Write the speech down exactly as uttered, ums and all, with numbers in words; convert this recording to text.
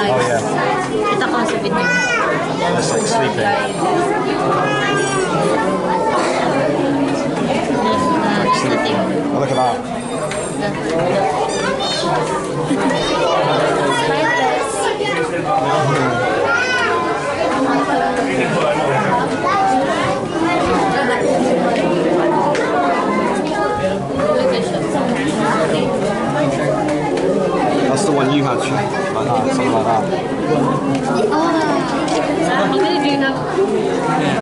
Oh yeah. Kita ko sa video. Just like sleeping. Sleeping. Oh, look at that. That's the one you had, like that, something like that. Oh, I'm gonna do now.